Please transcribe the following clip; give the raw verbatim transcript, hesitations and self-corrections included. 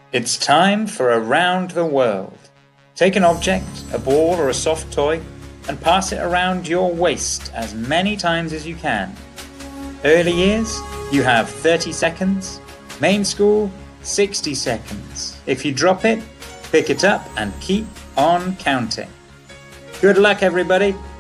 It's time for Around the World. Take an object, a ball or a soft toy, and pass it around your waist as many times as you can. Early years, you have thirty seconds. Main school, sixty seconds. If you drop it, pick it up and keep on counting. Good luck, everybody.